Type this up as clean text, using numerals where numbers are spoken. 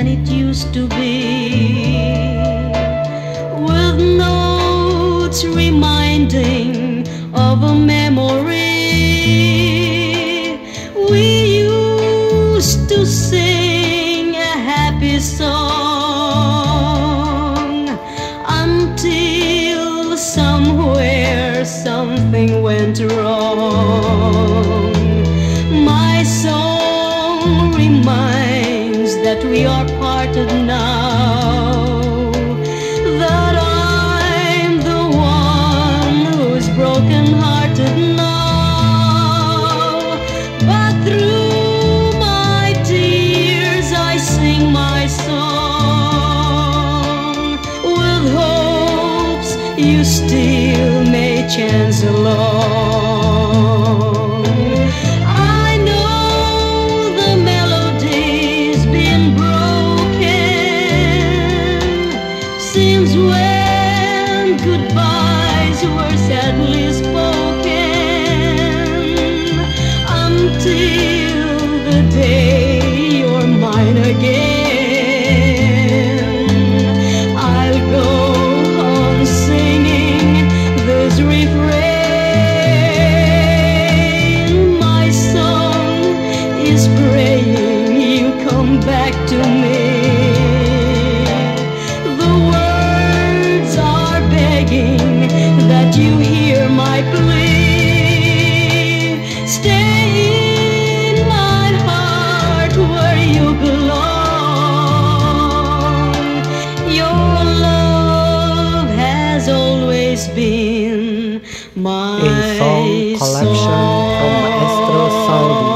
than it used to be, with notes reminding of a memory. We used to sing a happy song until somewhere something went wrong. My song reminds that we are parted now, that I'm the one who's broken-hearted now. But through my tears I sing my song, with hopes you still may chance along. I know the melody's been broken since when goodbyes were sadly spoken, until the day you're mine again. I'll go on singing this refrain. My song is praying you come back to me. The words are begging that you hear my plea. Stay in my heart where you belong. Your love has always been my A song collection from Maestro Saudi.